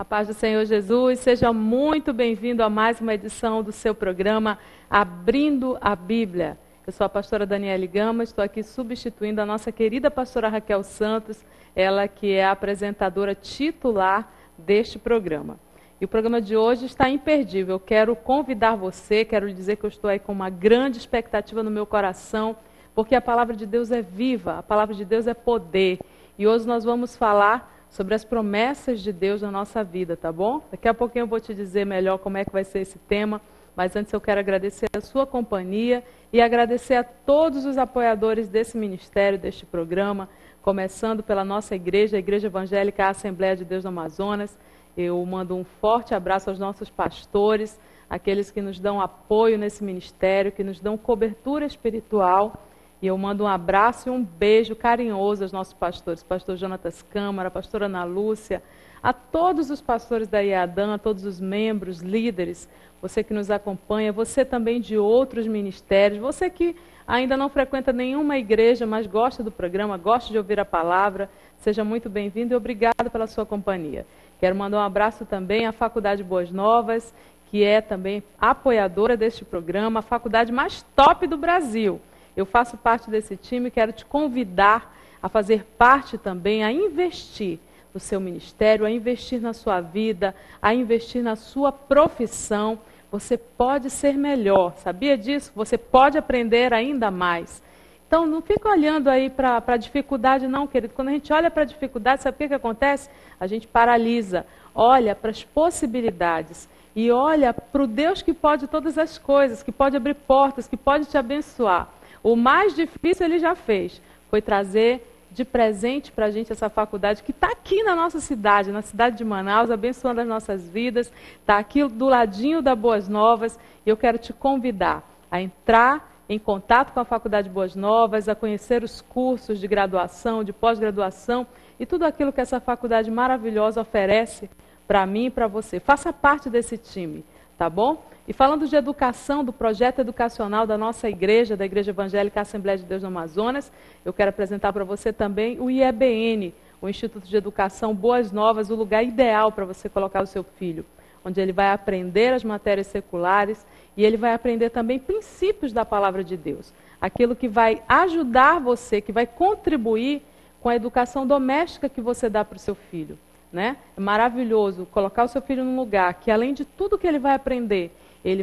Paz do Senhor Jesus, seja muito bem-vindo a mais uma edição do seu programa Abrindo a Bíblia. Eu sou a pastora Daniele Gama, estou aqui substituindo a nossa querida pastora Raquel Santos, ela que é a apresentadora titular deste programa. E o programa de hoje está imperdível. Eu quero convidar você, quero lhe dizer que eu estou aí com uma grande expectativa no meu coração, porque a palavra de Deus é viva, a palavra de Deus é poder. E hoje nós vamos falar sobre as promessas de Deus na nossa vida, tá bom? Daqui a pouquinho eu vou te dizer melhor como é que vai ser esse tema, mas antes eu quero agradecer a sua companhia e agradecer a todos os apoiadores desse ministério, deste programa, começando pela nossa igreja, a Igreja Evangélica Assembleia de Deus do Amazonas. Eu mando um forte abraço aos nossos pastores, aqueles que nos dão apoio nesse ministério, que nos dão cobertura espiritual. E eu mando um abraço e um beijo carinhoso aos nossos pastores, pastor Jonatas Câmara, pastora Ana Lúcia, a todos os pastores da IADAN, a todos os membros, líderes, você que nos acompanha, você também de outros ministérios, você que ainda não frequenta nenhuma igreja, mas gosta do programa, gosta de ouvir a palavra, seja muito bem-vindo e obrigado pela sua companhia. Quero mandar um abraço também à Faculdade Boas Novas, que é também apoiadora deste programa, a faculdade mais top do Brasil. Eu faço parte desse time e quero te convidar a fazer parte também, a investir no seu ministério, a investir na sua vida, a investir na sua profissão. Você pode ser melhor, sabia disso? Você pode aprender ainda mais. Então, não fica olhando aí para a dificuldade não, querido. Quando a gente olha para a dificuldade, sabe o que acontece? A gente paralisa, olha para as possibilidades e olha para o Deus que pode todas as coisas, que pode abrir portas, que pode te abençoar. O mais difícil ele já fez, foi trazer de presente para a gente essa faculdade que está aqui na nossa cidade, na cidade de Manaus, abençoando as nossas vidas, está aqui do ladinho da Boas Novas, e eu quero te convidar a entrar em contato com a Faculdade Boas Novas, a conhecer os cursos de graduação, de pós-graduação, e tudo aquilo que essa faculdade maravilhosa oferece para mim e para você. Faça parte desse time, tá bom? E falando de educação, do projeto educacional da nossa igreja, da Igreja Evangélica Assembleia de Deus do Amazonas, eu quero apresentar para você também o IEBN, o Instituto de Educação Boas Novas, o lugar ideal para você colocar o seu filho, onde ele vai aprender as matérias seculares e ele vai aprender também princípios da palavra de Deus, aquilo que vai ajudar você, que vai contribuir com a educação doméstica que você dá para o seu filho. Né? É maravilhoso colocar o seu filho num lugar que, além de tudo que ele vai aprender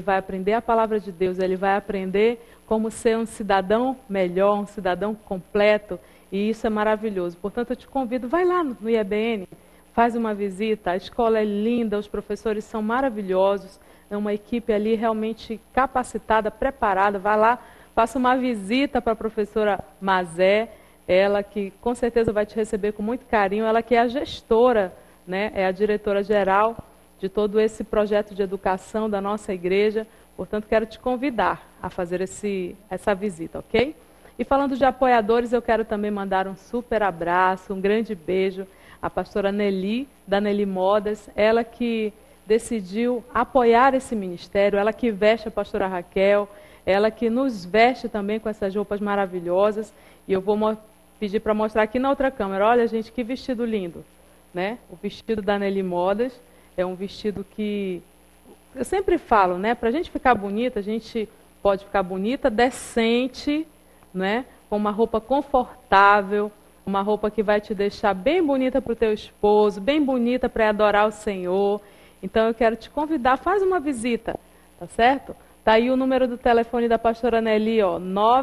a palavra de Deus, ele vai aprender como ser um cidadão melhor, um cidadão completo, e isso é maravilhoso. Portanto, eu te convido, vai lá no IEBN, faz uma visita, a escola é linda, os professores são maravilhosos, é uma equipe ali realmente capacitada, preparada, vai lá, faça uma visita para a professora Mazé, ela que com certeza vai te receber com muito carinho, ela que é a gestora, né, é a diretora-geral de todo esse projeto de educação da nossa igreja. Portanto, quero te convidar a fazer essa visita, ok? E falando de apoiadores, eu quero também mandar um super abraço, um grande beijo à pastora Nelly, da Nelly Modas, ela que decidiu apoiar esse ministério, ela que veste a pastora Raquel, ela que nos veste também com essas roupas maravilhosas, e eu vou pedir para mostrar aqui na outra câmera. Olha, gente, que vestido lindo, né? O vestido da Nelly Modas é um vestido que, eu sempre falo, né? Para a gente ficar bonita, a gente pode ficar bonita, decente, né? Com uma roupa confortável, uma roupa que vai te deixar bem bonita para o teu esposo, bem bonita para adorar o Senhor. Então eu quero te convidar, faz uma visita, tá certo? Tá aí o número do telefone da pastora Nelly, ó,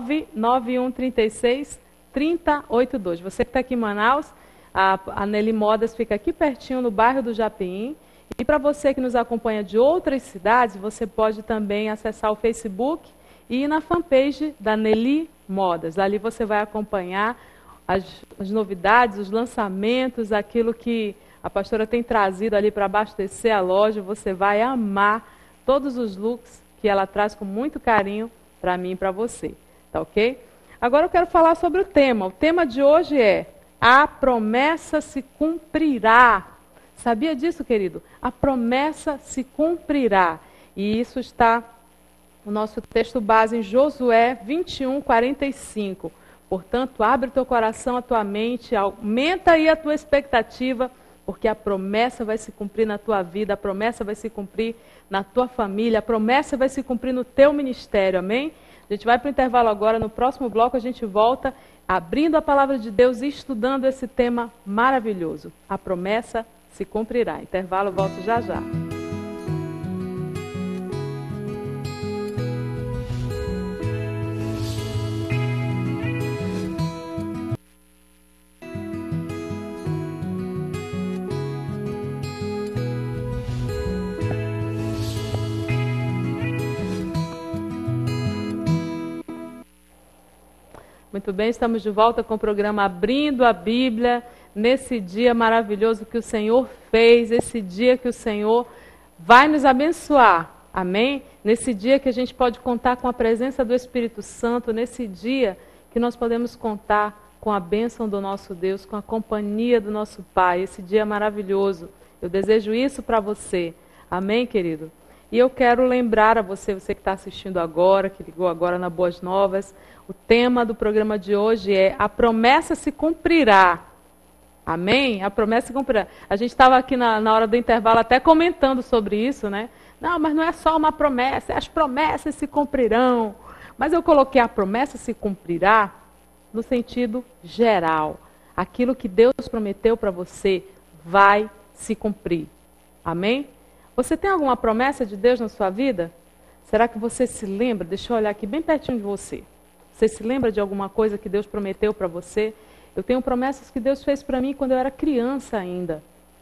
99136-3082. Você que está aqui em Manaus, a Nelly Modas fica aqui pertinho, no bairro do Japim. E para você que nos acompanha de outras cidades, você pode também acessar o Facebook e ir na fanpage da Nelly Modas. Ali você vai acompanhar as novidades, os lançamentos, aquilo que a pastora tem trazido ali para abastecer a loja. Você vai amar todos os looks que ela traz com muito carinho para mim e para você. Tá ok? Agora eu quero falar sobre o tema. O tema de hoje é: a promessa se cumprirá. Sabia disso, querido? A promessa se cumprirá. E isso está no nosso texto base em Josué 21:45. Portanto, abre o teu coração, a tua mente, aumenta aí a tua expectativa, porque a promessa vai se cumprir na tua vida, a promessa vai se cumprir na tua família, a promessa vai se cumprir no teu ministério, amém? A gente vai para o intervalo agora, no próximo bloco a gente volta abrindo a palavra de Deus e estudando esse tema maravilhoso. A promessa se cumprirá. Intervalo, volto já já. Muito bem, estamos de volta com o programa Abrindo a Bíblia, nesse dia maravilhoso que o Senhor fez, esse dia que o Senhor vai nos abençoar, amém? Nesse dia que a gente pode contar com a presença do Espírito Santo, nesse dia que nós podemos contar com a bênção do nosso Deus, com a companhia do nosso Pai, esse dia maravilhoso. Eu desejo isso para você, amém, querido? E eu quero lembrar a você, você que está assistindo agora, que ligou agora na Boas Novas, o tema do programa de hoje é A Promessa se Cumprirá. Amém? A promessa se cumprirá. A gente estava aqui na hora do intervalo até comentando sobre isso, né? Não, mas não é só uma promessa, as promessas se cumprirão. Mas eu coloquei a promessa se cumprirá no sentido geral. Aquilo que Deus prometeu para você vai se cumprir. Amém? Você tem alguma promessa de Deus na sua vida? Será que você se lembra? Deixa eu olhar aqui bem pertinho de você. Você se lembra de alguma coisa que Deus prometeu para você? Eu tenho promessas que Deus fez para mim quando eu era criança ainda.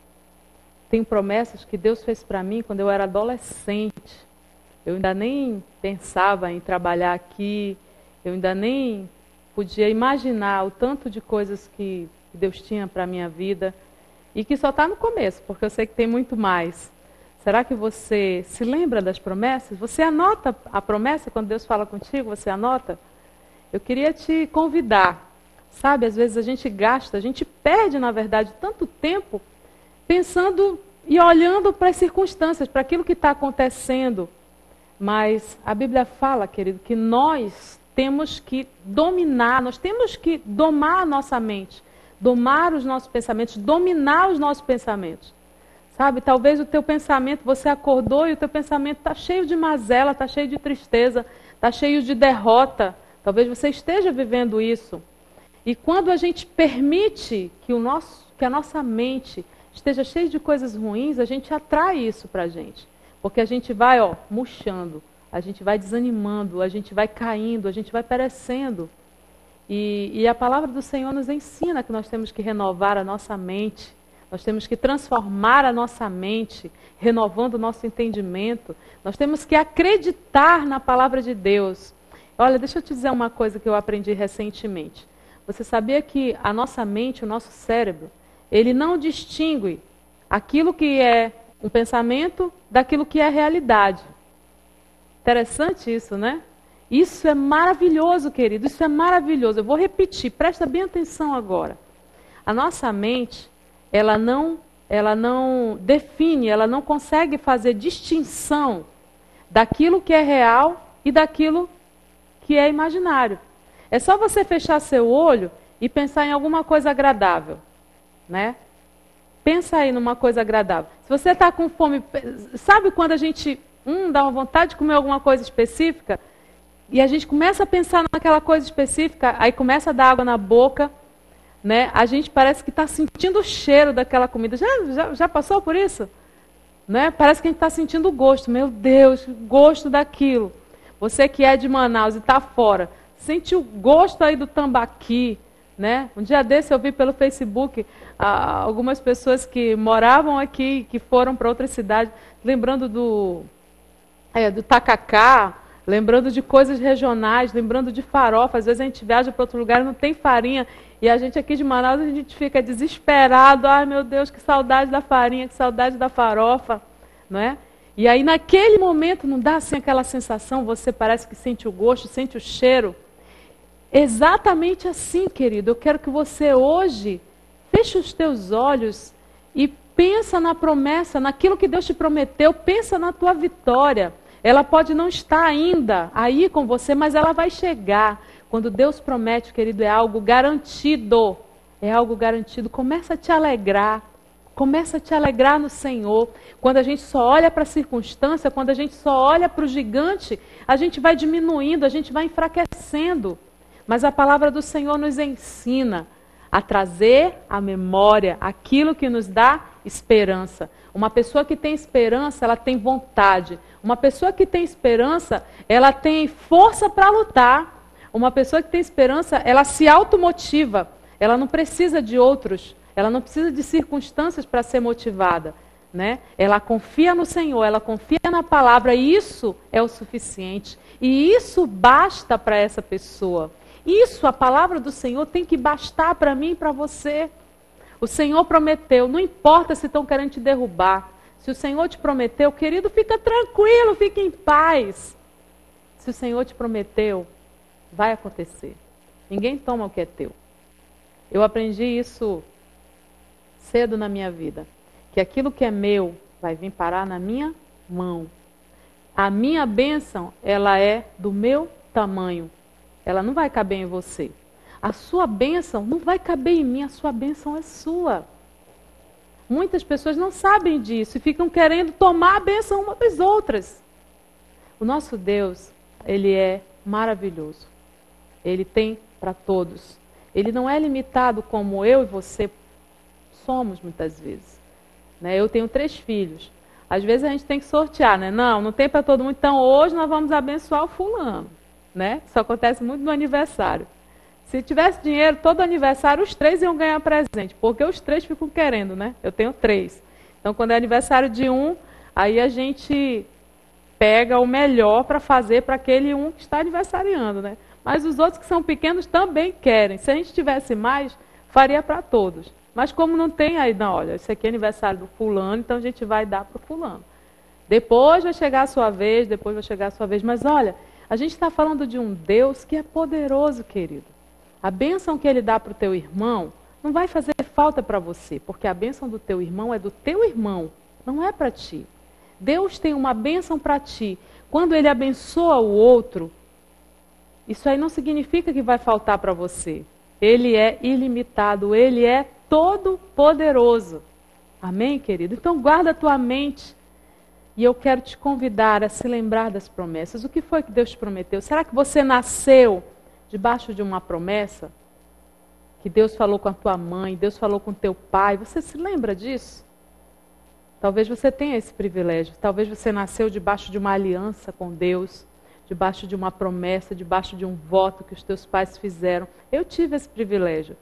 Tenho promessas que Deus fez para mim quando eu era adolescente. Eu ainda nem pensava em trabalhar aqui. Eu ainda nem podia imaginar o tanto de coisas que Deus tinha para a minha vida. E que só está no começo, porque eu sei que tem muito mais. Será que você se lembra das promessas? Você anota a promessa quando Deus fala contigo? Você anota? Eu queria te convidar. Sabe, às vezes a gente perde, na verdade, tanto tempo pensando e olhando para as circunstâncias, para aquilo que está acontecendo. Mas a Bíblia fala, querido, que nós temos que dominar, nós temos que domar a nossa mente, domar os nossos pensamentos, dominar os nossos pensamentos. Sabe, talvez o teu pensamento, você acordou e o teu pensamento está cheio de mazela, está cheio de tristeza, está cheio de derrota. Talvez você esteja vivendo isso. E quando a gente permite que a nossa mente esteja cheia de coisas ruins, a gente atrai isso para a gente. Porque a gente vai murchando, a gente vai desanimando, a gente vai caindo, a gente vai perecendo. E a palavra do Senhor nos ensina que nós temos que renovar a nossa mente. Nós temos que transformar a nossa mente, renovando o nosso entendimento. Nós temos que acreditar na palavra de Deus. Olha, deixa eu te dizer uma coisa que eu aprendi recentemente. Você sabia que a nossa mente, o nosso cérebro, ele não distingue aquilo que é um pensamento daquilo que é realidade. Interessante isso, né? Isso é maravilhoso, querido, isso é maravilhoso. Eu vou repetir, presta bem atenção agora. A nossa mente, ela não define, ela não consegue fazer distinção daquilo que é real e daquilo que é imaginário. É só você fechar seu olho e pensar em alguma coisa agradável, né? Pensa aí numa coisa agradável. Se você está com fome, sabe quando a gente dá uma vontade de comer alguma coisa específica e a gente começa a pensar naquela coisa específica, aí começa a dar água na boca, né? A gente parece que está sentindo o cheiro daquela comida. Já passou por isso? Né? Parece que a gente está sentindo o gosto. Meu Deus, o gosto daquilo. Você que é de Manaus e está fora, sente o gosto aí do tambaqui, né? Um dia desse eu vi pelo Facebook algumas pessoas que moravam aqui, que foram para outra cidade, lembrando do tacacá, lembrando de coisas regionais, lembrando de farofa. Às vezes a gente viaja para outro lugar e não tem farinha, e a gente aqui de Manaus, a gente fica desesperado. Ai, meu Deus, que saudade da farinha, que saudade da farofa, não é? E aí naquele momento não dá assim aquela sensação, você parece que sente o gosto, sente o cheiro. Exatamente assim, querido. Eu quero que você hoje feche os teus olhos e pensa na promessa, naquilo que Deus te prometeu, pensa na tua vitória. Ela pode não estar ainda aí com você, mas ela vai chegar. Quando Deus promete, querido, é algo garantido. É algo garantido. Começa a te alegrar. Começa a te alegrar no Senhor. Quando a gente só olha para a circunstância, quando a gente só olha para o gigante, a gente vai diminuindo, a gente vai enfraquecendo. Mas a palavra do Senhor nos ensina a trazer à memória aquilo que nos dá esperança. Uma pessoa que tem esperança, ela tem vontade. Uma pessoa que tem esperança, ela tem força para lutar. Uma pessoa que tem esperança, ela se automotiva. Ela não precisa de outros. Ela não precisa de circunstâncias para ser motivada, né? Ela confia no Senhor, ela confia na palavra, e isso é o suficiente. E isso basta para essa pessoa. Isso, a palavra do Senhor tem que bastar para mim e para você. O Senhor prometeu, não importa se estão querendo te derrubar. Se o Senhor te prometeu, querido, fica tranquilo, fica em paz. Se o Senhor te prometeu, vai acontecer. Ninguém toma o que é teu. Eu aprendi isso cedo na minha vida, que aquilo que é meu vai vir parar na minha mão. A minha bênção, ela é do meu tamanho. Ela não vai caber em você. A sua bênção não vai caber em mim, a sua bênção é sua. Muitas pessoas não sabem disso e ficam querendo tomar a bênção uma das outras. O nosso Deus, Ele é maravilhoso. Ele tem para todos. Ele não é limitado como eu e você somos muitas vezes. Né? Eu tenho 3 filhos. Às vezes a gente tem que sortear, né? Não tem para todo mundo. Então hoje nós vamos abençoar o fulano. Né? Isso acontece muito no aniversário. Se tivesse dinheiro, todo aniversário, os 3 iam ganhar presente. Porque os 3 ficam querendo, né? Eu tenho 3. Então quando é aniversário de um, aí a gente pega o melhor para fazer para aquele um que está aniversariando, né? Mas os outros que são pequenos também querem. Se a gente tivesse mais, faria para todos. Mas como não tem, aí não, olha, esse aqui é aniversário do fulano, então a gente vai dar para o fulano. Depois vai chegar a sua vez, depois vai chegar a sua vez. Mas olha, a gente está falando de um Deus que é poderoso, querido. A bênção que Ele dá para o teu irmão não vai fazer falta para você, porque a bênção do teu irmão é do teu irmão, não é para ti. Deus tem uma bênção para ti. Quando Ele abençoa o outro, isso aí não significa que vai faltar para você. Ele é ilimitado, Ele é todo poderoso. Amém, querido? Então guarda a tua mente. E eu quero te convidar a se lembrar das promessas. O que foi que Deus te prometeu? Será que você nasceu debaixo de uma promessa? Que Deus falou com a tua mãe, Deus falou com o teu pai. Você se lembra disso? Talvez você tenha esse privilégio. Talvez você nasceu debaixo de uma aliança com Deus, debaixo de uma promessa, debaixo de um voto que os teus pais fizeram. Eu tive esse privilégio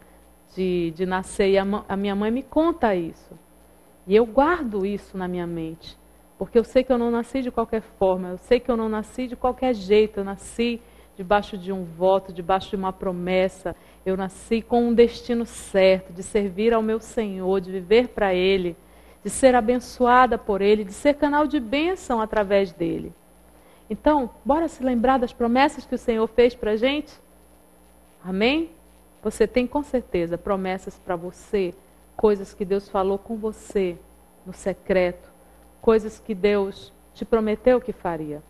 de nascer, e a minha mãe me conta isso. E eu guardo isso na minha mente, porque eu sei que eu não nasci de qualquer forma, eu sei que eu não nasci de qualquer jeito, eu nasci debaixo de um voto, debaixo de uma promessa, eu nasci com um destino certo, de servir ao meu Senhor, de viver para Ele, de ser abençoada por Ele, de ser canal de bênção através dEle. Então, bora se lembrar das promessas que o Senhor fez para a gente? Amém? Você tem com certeza promessas para você, coisas que Deus falou com você no secreto, coisas que Deus te prometeu que faria.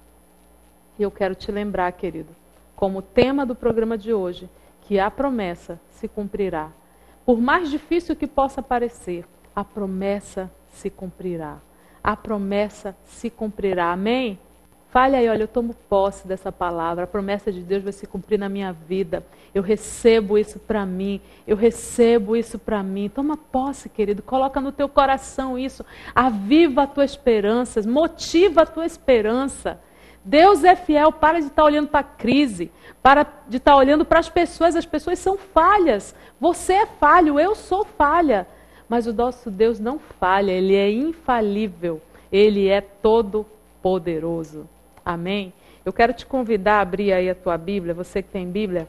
E eu quero te lembrar, querido, como tema do programa de hoje, que a promessa se cumprirá. Por mais difícil que possa parecer, a promessa se cumprirá. A promessa se cumprirá. Amém? Fale aí, olha, eu tomo posse dessa palavra, a promessa de Deus vai se cumprir na minha vida. Eu recebo isso para mim, eu recebo isso para mim. Toma posse, querido, coloca no teu coração isso, aviva a tua esperança, motiva a tua esperança. Deus é fiel, para de estar olhando para a crise, para de estar olhando para as pessoas são falhas. Você é falho, eu sou falha, mas o nosso Deus não falha, Ele é infalível, Ele é todo poderoso. Amém? Eu quero te convidar a abrir aí a tua Bíblia, você que tem Bíblia,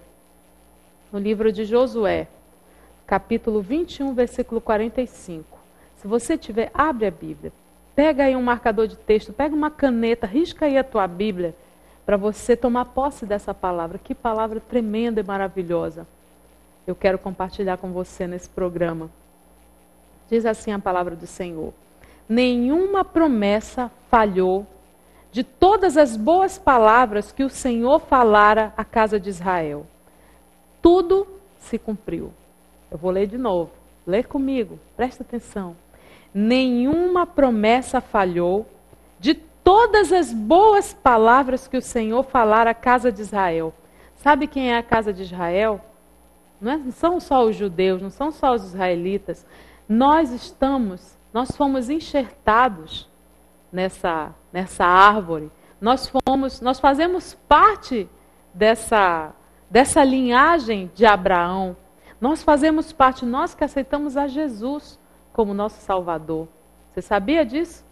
no livro de Josué, capítulo 21, versículo 45. Se você tiver, abre a Bíblia. Pega aí um marcador de texto, pega uma caneta, risca aí a tua Bíblia, para você tomar posse dessa palavra. Que palavra tremenda e maravilhosa. Eu quero compartilhar com você nesse programa. Diz assim a palavra do Senhor: nenhuma promessa falhou de todas as boas palavras que o Senhor falara à casa de Israel. Tudo se cumpriu. Eu vou ler de novo. Lê comigo, presta atenção. nenhuma promessa falhou de todas as boas palavras que o Senhor falara à casa de Israel. Sabe quem é a casa de Israel? Não são só os judeus, não são só os israelitas. Nós fomos enxertados nessa árvore. Nós fazemos parte dessa linhagem de Abraão. Nós fazemos parte, nós que aceitamos a Jesus como nosso Salvador. Você sabia disso?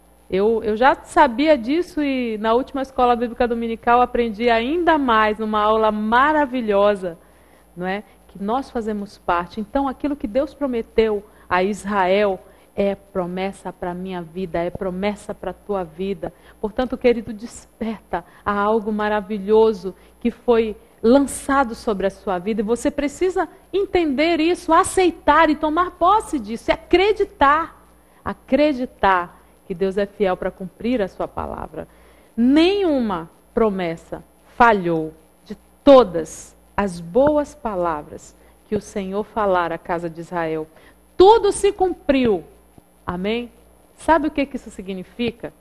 Eu já sabia disso e na última escola bíblica dominical aprendi ainda mais, numa aula maravilhosa, não é? Que nós fazemos parte. Então, aquilo que Deus prometeu a Israel é promessa para a minha vida, é promessa para a tua vida. Portanto, querido, desperta a algo maravilhoso que foi lançado sobre a sua vida. E você precisa entender isso, aceitar e tomar posse disso, e acreditar. Acreditar que Deus é fiel para cumprir a sua palavra. Nenhuma promessa falhou de todas as boas palavras que o Senhor falara à casa de Israel. Tudo se cumpriu. Amém? Sabe o que isso significa?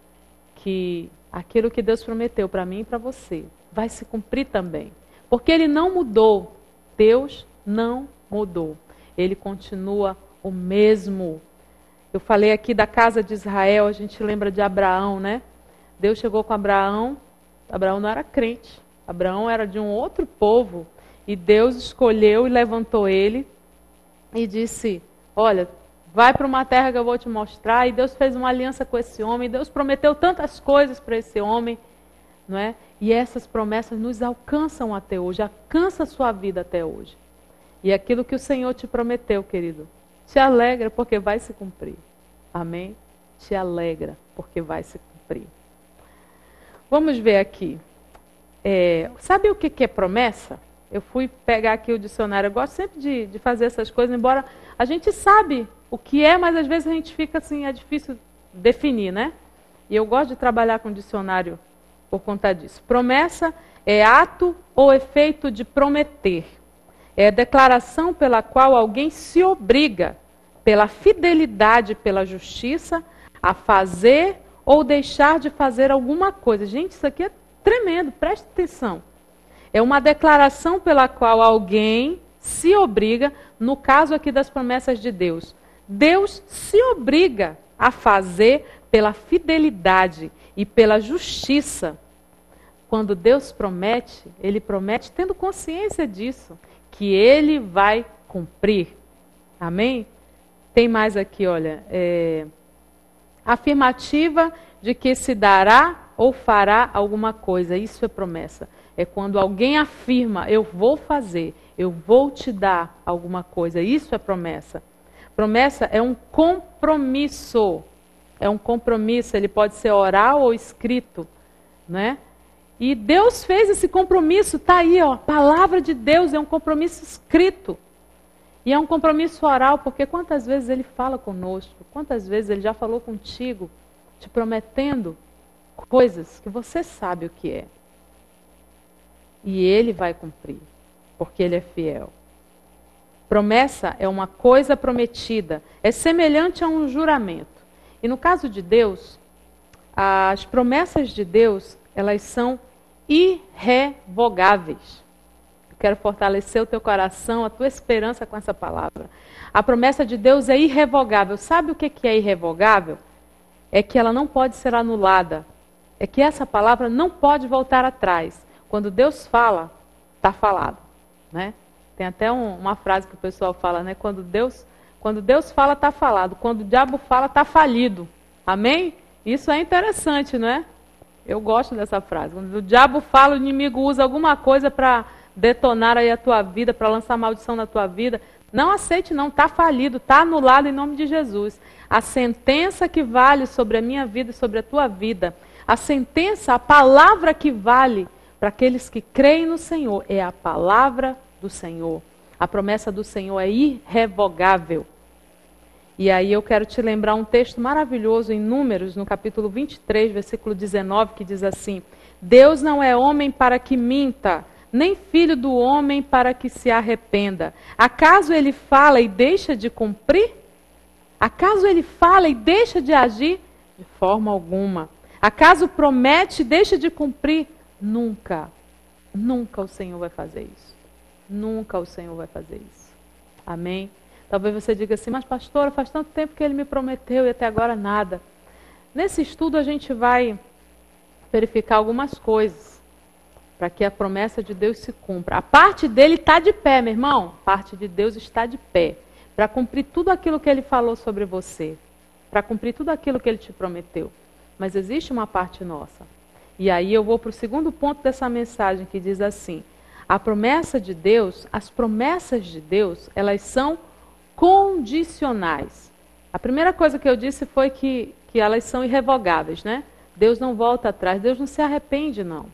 Que aquilo que Deus prometeu para mim e para você vai se cumprir também. Porque Ele não mudou. Deus não mudou. Ele continua o mesmo. Eu falei aqui da casa de Israel, a gente lembra de Abraão, né? Deus chegou com Abraão. Abraão não era crente. Abraão era de um outro povo. E Deus escolheu e levantou ele e disse, olha, vai para uma terra que eu vou te mostrar. E Deus fez uma aliança com esse homem. Deus prometeu tantas coisas para esse homem, não é? E essas promessas nos alcançam até hoje, alcança a sua vida até hoje. E aquilo que o Senhor te prometeu, querido, te alegra porque vai se cumprir. Amém? Te alegra porque vai se cumprir. Vamos ver aqui. Sabe o que é promessa? Eu fui pegar aqui o dicionário. Eu gosto sempre de fazer essas coisas, embora a gente sabe o que é, mas às vezes a gente fica assim, é difícil definir, né? E eu gosto de trabalhar com dicionário por conta disso. Promessa é ato ou efeito de prometer. É a declaração pela qual alguém se obriga, pela fidelidade, pela justiça, a fazer ou deixar de fazer alguma coisa. Gente, isso aqui é tremendo, preste atenção. É uma declaração pela qual alguém se obriga, no caso aqui das promessas de Deus. Deus se obriga a fazer pela fidelidade e pela justiça. Quando Deus promete, Ele promete tendo consciência disso, que Ele vai cumprir. Amém? Tem mais aqui, olha. Afirmativa de que se dará ou fará alguma coisa. Isso é promessa. É quando alguém afirma, eu vou fazer, eu vou te dar alguma coisa. Isso é promessa. Promessa é um compromisso. É um compromisso, ele pode ser oral ou escrito, né? E Deus fez esse compromisso, está aí, ó. A palavra de Deus é um compromisso escrito. E é um compromisso oral, porque quantas vezes Ele fala conosco, quantas vezes Ele já falou contigo, te prometendo coisas que você sabe o que é. E Ele vai cumprir, porque Ele é fiel. Promessa é uma coisa prometida, é semelhante a um juramento. E no caso de Deus, as promessas de Deus, elas são irrevogáveis. Eu quero fortalecer o teu coração, a tua esperança com essa palavra. A promessa de Deus é irrevogável. Sabe o que é irrevogável? É que ela não pode ser anulada. É que essa palavra não pode voltar atrás. Quando Deus fala, está falado, né? Tem até uma frase que o pessoal fala, né? Quando Deus fala, está falado. Quando o diabo fala, está falido. Amém? Isso é interessante, não é? Eu gosto dessa frase. Quando o diabo fala, o inimigo usa alguma coisa para detonar aí a tua vida, para lançar maldição na tua vida. Não aceite não, está falido, está anulado em nome de Jesus. A sentença que vale sobre a minha vida e sobre a tua vida, a sentença, a palavra que vale para aqueles que creem no Senhor, é a palavra do Senhor. A promessa do Senhor é irrevogável. E aí eu quero te lembrar um texto maravilhoso em Números, no capítulo 23, versículo 19, que diz assim: Deus não é homem para que minta, nem filho do homem para que se arrependa. Acaso ele fala e deixa de cumprir? Acaso ele fala e deixa de agir? De forma alguma. Acaso promete e deixa de cumprir? Nunca. Nunca o Senhor vai fazer isso. Nunca o Senhor vai fazer isso. Amém? Talvez você diga assim, mas pastora, faz tanto tempo que ele me prometeu e até agora nada. Nesse estudo a gente vai verificar algumas coisas para que a promessa de Deus se cumpra. A parte dele está de pé, meu irmão. A parte de Deus está de pé para cumprir tudo aquilo que ele falou sobre você, para cumprir tudo aquilo que ele te prometeu. Mas existe uma parte nossa. E aí eu vou para o segundo ponto dessa mensagem que diz assim: a promessa de Deus, as promessas de Deus, elas são condicionais. A primeira coisa que eu disse foi que elas são irrevogáveis, né? Deus não volta atrás, Deus não se arrepende, não.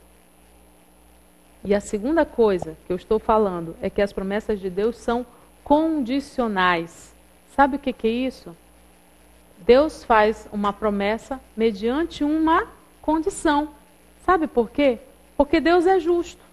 E a segunda coisa que eu estou falando é que as promessas de Deus são condicionais. Sabe o que é isso? Deus faz uma promessa mediante uma condição. Sabe por quê? Porque Deus é justo.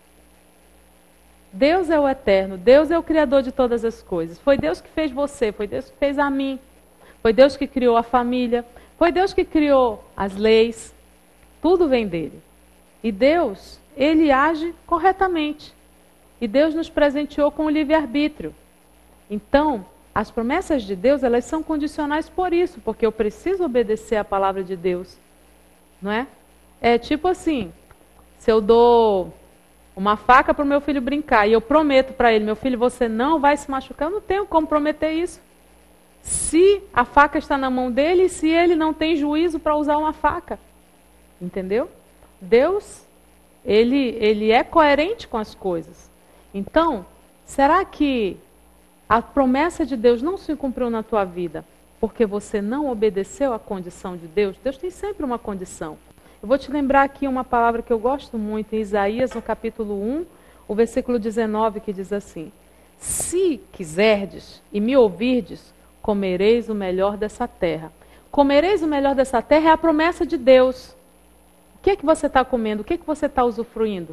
Deus é o eterno, Deus é o criador de todas as coisas. Foi Deus que fez você, foi Deus que fez a mim. Foi Deus que criou a família, foi Deus que criou as leis. Tudo vem dele. E Deus, ele age corretamente. E Deus nos presenteou com o livre-arbítrio. Então, as promessas de Deus, elas são condicionais por isso, porque eu preciso obedecer à palavra de Deus. Não é? É tipo assim, se eu dou uma faca para o meu filho brincar e eu prometo para ele, meu filho, você não vai se machucar, eu não tenho como prometer isso. Se a faca está na mão dele e se ele não tem juízo para usar uma faca. Entendeu? Deus, ele é coerente com as coisas. Então, será que a promessa de Deus não se cumpriu na tua vida porque você não obedeceu à condição de Deus? Deus tem sempre uma condição. Eu vou te lembrar aqui uma palavra que eu gosto muito, em Isaías, no capítulo 1, o versículo 19, que diz assim: se quiserdes e me ouvirdes, comereis o melhor dessa terra. Comereis o melhor dessa terra é a promessa de Deus. O que é que você está comendo? O que é que você está usufruindo?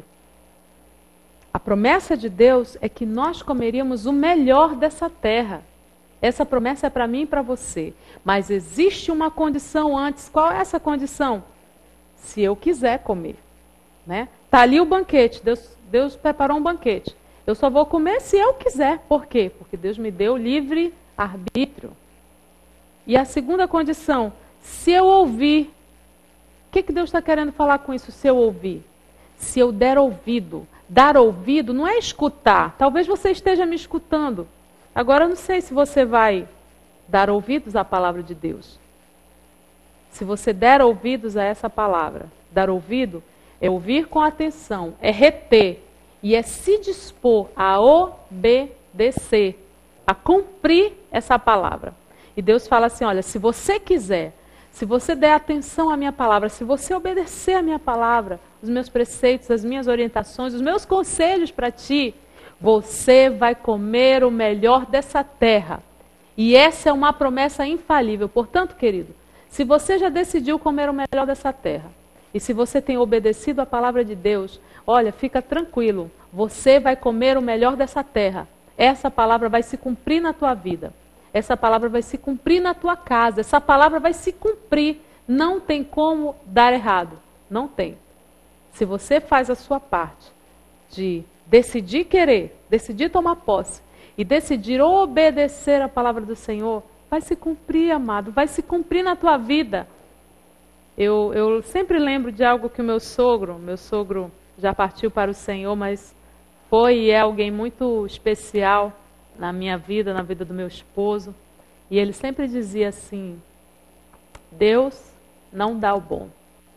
A promessa de Deus é que nós comeríamos o melhor dessa terra. Essa promessa é para mim e para você. Mas existe uma condição antes. Qual é essa condição? Se eu quiser comer. Né? Está ali o banquete. Deus preparou um banquete. Eu só vou comer se eu quiser. Por quê? Porque Deus me deu livre arbítrio. E a segunda condição, se eu ouvir. O que Deus está querendo falar com isso, se eu ouvir? Se eu der ouvido. Dar ouvido não é escutar. Talvez você esteja me escutando. Agora eu não sei se você vai dar ouvidos à palavra de Deus. Se você der ouvidos a essa palavra. Dar ouvido é ouvir com atenção, é reter. E é se dispor a obedecer, a cumprir essa palavra. E Deus fala assim, olha, se você quiser, se você der atenção à minha palavra, se você obedecer à minha palavra, os meus preceitos, as minhas orientações, os meus conselhos para ti, você vai comer o melhor dessa terra. E essa é uma promessa infalível. Portanto, querido, se você já decidiu comer o melhor dessa terra, e se você tem obedecido à palavra de Deus, olha, fica tranquilo, você vai comer o melhor dessa terra. Essa palavra vai se cumprir na tua vida. Essa palavra vai se cumprir na tua casa. Essa palavra vai se cumprir. Não tem como dar errado. Não tem. Se você faz a sua parte de decidir querer, decidir tomar posse e decidir obedecer a palavra do Senhor, vai se cumprir, amado. Vai se cumprir na tua vida. Eu sempre lembro de algo que o meu sogro já partiu para o Senhor, mas foi e é alguém muito especial na minha vida, na vida do meu esposo. E ele sempre dizia assim, Deus não dá o bom.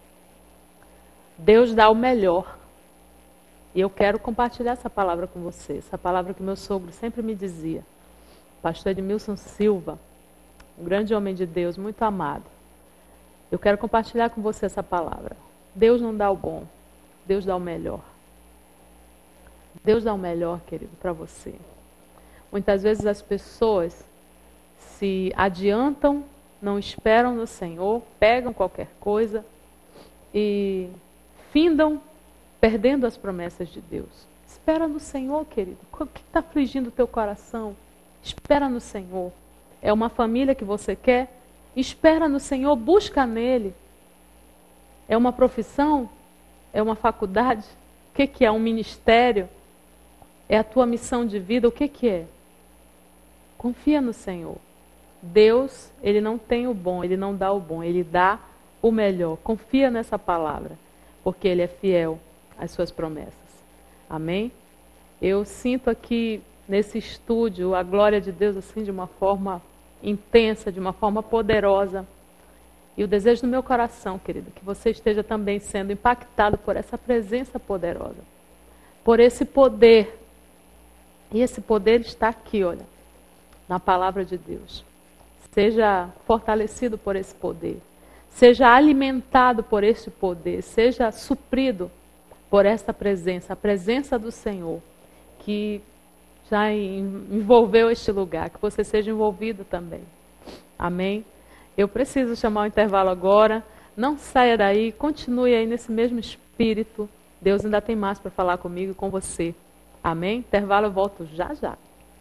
Deus dá o melhor. E eu quero compartilhar essa palavra com você. Essa palavra que meu sogro sempre me dizia. Pastor Edmilson Silva, um grande homem de Deus, muito amado. Eu quero compartilhar com você essa palavra. Deus não dá o bom. Deus dá o melhor. Deus dá o melhor, querido, para você. Muitas vezes as pessoas se adiantam, não esperam no Senhor, pegam qualquer coisa e findam perdendo as promessas de Deus. Espera no Senhor, querido. O que está afligindo o teu coração? Espera no Senhor. É uma família que você quer? Espera no Senhor, busca nele. É uma profissão? É uma faculdade? O que é? Um ministério? É a tua missão de vida? O que é? Confia no Senhor. Deus, Ele não tem o bom, Ele não dá o bom, Ele dá o melhor. Confia nessa palavra, porque Ele é fiel às suas promessas. Amém? Eu sinto aqui nesse estúdio a glória de Deus assim de uma forma intensa, de uma forma poderosa. E o desejo do meu coração, querido, que você esteja também sendo impactado por essa presença poderosa, por esse poder. E esse poder está aqui, olha, na palavra de Deus. Seja fortalecido por esse poder. Seja alimentado por este poder. Seja suprido por esta presença, a presença do Senhor, que já envolveu este lugar, que você seja envolvido também. Amém? Eu preciso chamar o intervalo agora. Não saia daí, continue aí nesse mesmo espírito. Deus ainda tem mais para falar comigo e com você. Amém? Intervalo, eu volto já já.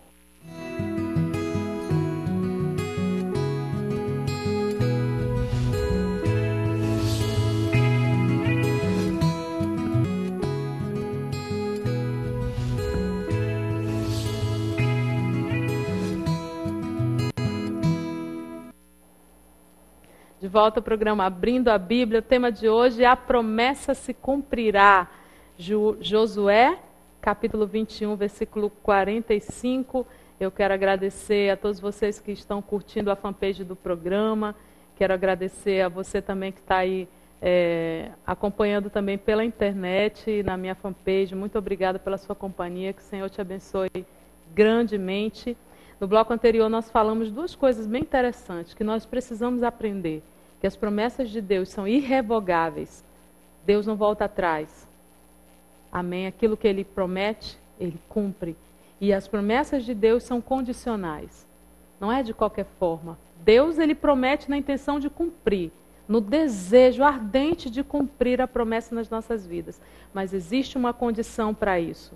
De volta ao programa Abrindo a Bíblia. O tema de hoje é a promessa se cumprirá. Josué, capítulo 21, versículo 45. Eu quero agradecer a todos vocês que estão curtindo a fanpage do programa. Quero agradecer a você também que está aí acompanhando também pela internet, na minha fanpage. Muito obrigada pela sua companhia. Que o Senhor te abençoe grandemente. No bloco anterior nós falamos duas coisas bem interessantes que nós precisamos aprender. Que as promessas de Deus são irrevogáveis. Deus não volta atrás. Amém? Aquilo que Ele promete, Ele cumpre. E as promessas de Deus são condicionais. Não é de qualquer forma. Deus, Ele promete na intenção de cumprir. No desejo ardente de cumprir a promessa nas nossas vidas. Mas existe uma condição para isso.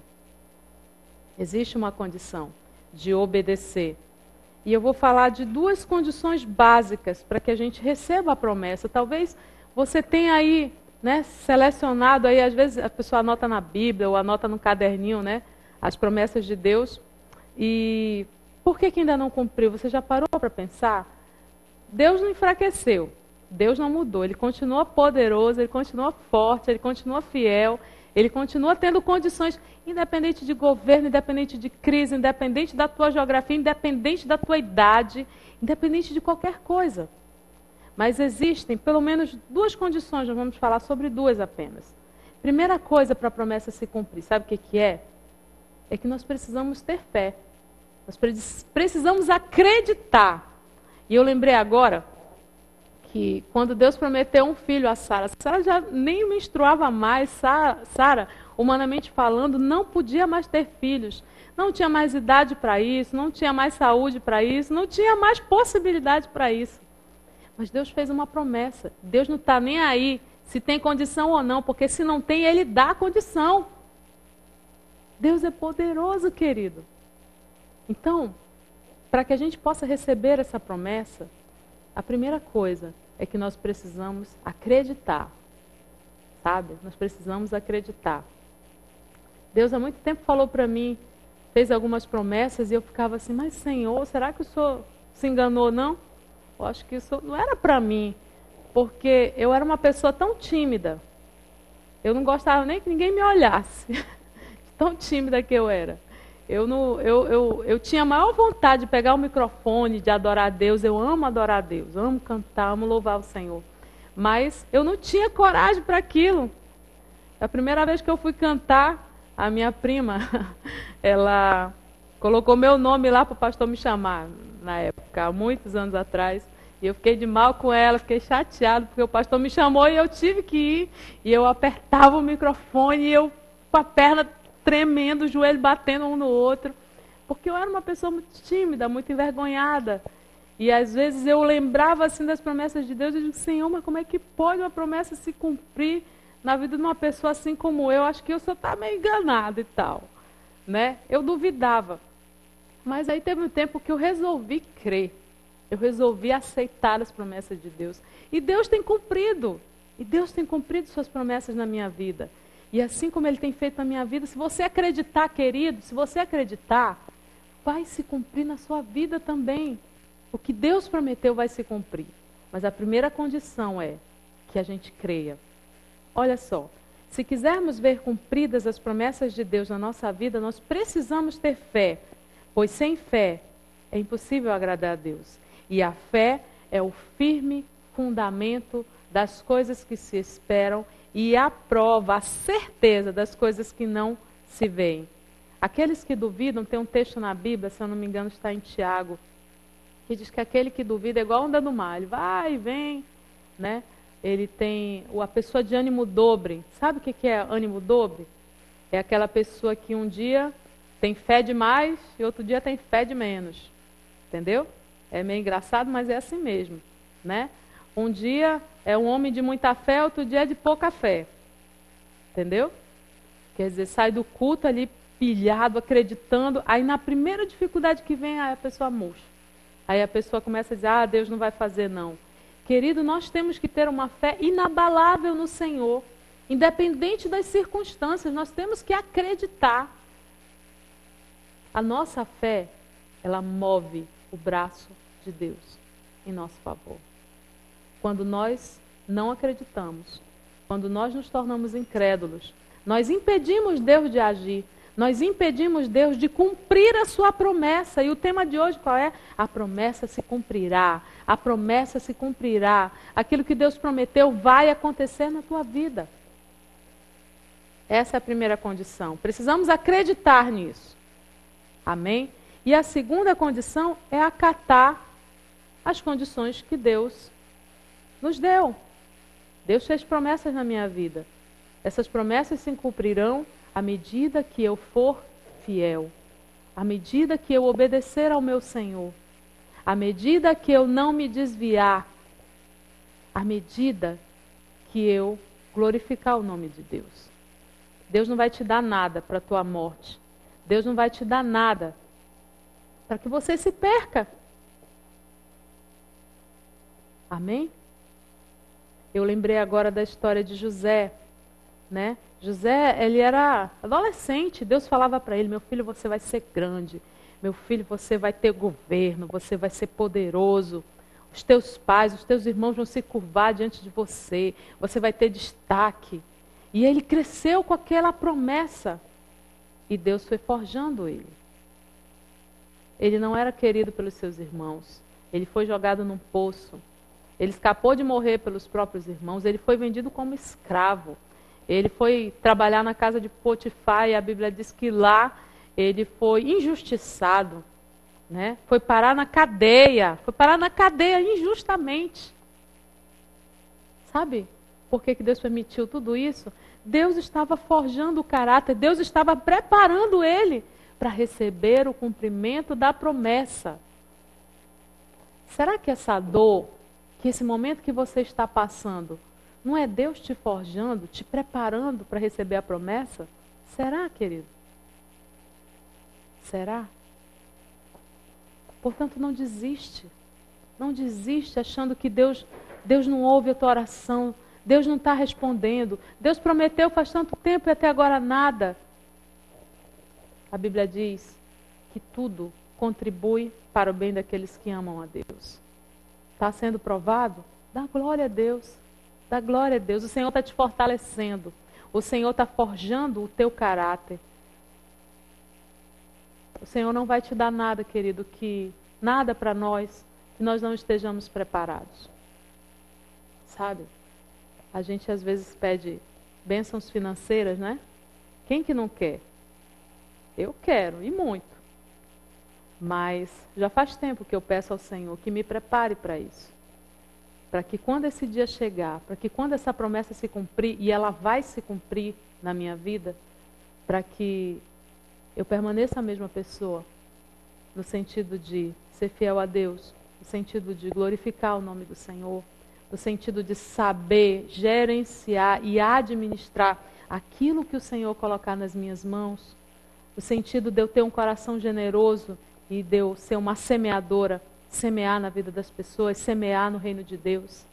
Existe uma condição de obedecer. E eu vou falar de duas condições básicas para que a gente receba a promessa. Talvez você tenha aí, né, selecionado aí, às vezes a pessoa anota na Bíblia ou anota no caderninho, né, as promessas de Deus. E por que ainda não cumpriu? Você já parou para pensar? Deus não enfraqueceu. Deus não mudou. Ele continua poderoso, Ele continua forte, Ele continua fiel. Ele continua tendo condições, independente de governo, independente de crise, independente da tua geografia, independente da tua idade, independente de qualquer coisa. Mas existem pelo menos duas condições, nós vamos falar sobre duas apenas. Primeira coisa para a promessa se cumprir, sabe o que é? É que nós precisamos ter fé. Nós precisamos acreditar. E eu lembrei agora que quando Deus prometeu um filho a Sara, Sara já nem menstruava mais, Sara, humanamente falando, não podia mais ter filhos, não tinha mais idade para isso, não tinha mais saúde para isso, não tinha mais possibilidade para isso. Mas Deus fez uma promessa, Deus não está nem aí se tem condição ou não, porque se não tem, Ele dá a condição. Deus é poderoso, querido. Então, para que a gente possa receber essa promessa, a primeira coisa é que nós precisamos acreditar, sabe? Nós precisamos acreditar. Deus há muito tempo falou para mim, fez algumas promessas e eu ficava assim, mas Senhor, será que o Senhor se enganou não? Eu acho que isso não era para mim, porque eu era uma pessoa tão tímida. Eu não gostava nem que ninguém me olhasse, tão tímida que eu era. Eu tinha a maior vontade de pegar o microfone, de adorar a Deus. Eu amo adorar a Deus, amo cantar, amo louvar o Senhor. Mas eu não tinha coragem para aquilo. A primeira vez que eu fui cantar, a minha prima, ela colocou meu nome lá para o pastor me chamar, na época, há muitos anos atrás. E eu fiquei de mal com ela, fiquei chateado, porque o pastor me chamou e eu tive que ir. E eu apertava o microfone e eu com a perna tremendo, o joelho batendo um no outro, porque eu era uma pessoa muito tímida, muito envergonhada. E às vezes eu lembrava assim das promessas de Deus e eu digo, Senhor, mas como é que pode uma promessa se cumprir na vida de uma pessoa assim como eu? Acho que eu só está meio enganado e tal, né? Eu duvidava. Mas aí teve um tempo que eu resolvi crer. Eu resolvi aceitar as promessas de Deus. E Deus tem cumprido. E Deus tem cumprido suas promessas na minha vida. E assim como Ele tem feito na minha vida, se você acreditar, querido, se você acreditar, vai se cumprir na sua vida também. O que Deus prometeu vai se cumprir. Mas a primeira condição é que a gente creia. Olha só, se quisermos ver cumpridas as promessas de Deus na nossa vida, nós precisamos ter fé. Pois sem fé é impossível agradar a Deus. E a fé é o firme fundamento das coisas que se esperam e a prova, a certeza das coisas que não se veem. Aqueles que duvidam, tem um texto na Bíblia, se eu não me engano está em Tiago, que diz que aquele que duvida é igual onda do mar, ele vai e vem, né? Ele tem a pessoa de ânimo dobre. Sabe o que é ânimo dobre? É aquela pessoa que um dia tem fé demais e outro dia tem fé de menos. Entendeu? É meio engraçado, mas é assim mesmo, né? Um dia é um homem de muita fé, outro dia é de pouca fé. Entendeu? Quer dizer, sai do culto ali pilhado, acreditando, aí na primeira dificuldade que vem, aí a pessoa murcha. Aí a pessoa começa a dizer, Deus não vai fazer não. Querido, nós temos que ter uma fé inabalável no Senhor. Independente das circunstâncias, nós temos que acreditar. A nossa fé, ela move o braço de Deus em nosso favor. Quando nós não acreditamos, quando nós nos tornamos incrédulos, nós impedimos Deus de agir, nós impedimos Deus de cumprir a sua promessa. E o tema de hoje qual é? A promessa se cumprirá, a promessa se cumprirá. Aquilo que Deus prometeu vai acontecer na tua vida. Essa é a primeira condição. Precisamos acreditar nisso. Amém? E a segunda condição é acatar as condições que Deus nos deu. Deus fez promessas na minha vida. Essas promessas se cumprirão à medida que eu for fiel. À medida que eu obedecer ao meu Senhor. À medida que eu não me desviar. À medida que eu glorificar o nome de Deus. Deus não vai te dar nada para a tua morte. Deus não vai te dar nada para que você se perca. Amém? Eu lembrei agora da história de José, né? José, ele era adolescente, Deus falava para ele, meu filho, você vai ser grande, meu filho, você vai ter governo, você vai ser poderoso, os teus pais, os teus irmãos vão se curvar diante de você, você vai ter destaque. E ele cresceu com aquela promessa, e Deus foi forjando ele. Ele não era querido pelos seus irmãos, ele foi jogado num poço. Ele escapou de morrer pelos próprios irmãos, ele foi vendido como escravo. Ele foi trabalhar na casa de Potifar e a Bíblia diz que lá ele foi injustiçado, né? Foi parar na cadeia injustamente. Sabe por que Deus permitiu tudo isso? Deus estava forjando o caráter, Deus estava preparando ele para receber o cumprimento da promessa. Será que essa dor, que esse momento que você está passando, não é Deus te forjando, te preparando para receber a promessa? Será, querido? Será? Portanto, não desiste. Não desiste achando que Deus não ouve a tua oração. Deus não está respondendo. Deus prometeu faz tanto tempo e até agora nada. A Bíblia diz que tudo contribui para o bem daqueles que amam a Deus. Está sendo provado? Dá glória a Deus. Dá glória a Deus. O Senhor está te fortalecendo. O Senhor está forjando o teu caráter. O Senhor não vai te dar nada, querido, nada para nós, que nós não estejamos preparados. Sabe? A gente às vezes pede bênçãos financeiras, né? Quem que não quer? Eu quero, e muito. Mas já faz tempo que eu peço ao Senhor que me prepare para isso. Para que quando esse dia chegar, para que quando essa promessa se cumprir, e ela vai se cumprir na minha vida, para que eu permaneça a mesma pessoa, no sentido de ser fiel a Deus, no sentido de glorificar o nome do Senhor, no sentido de saber gerenciar e administrar aquilo que o Senhor colocar nas minhas mãos, no sentido de eu ter um coração generoso e de eu ser uma semeadora semear na vida das pessoas, semear no reino de Deus.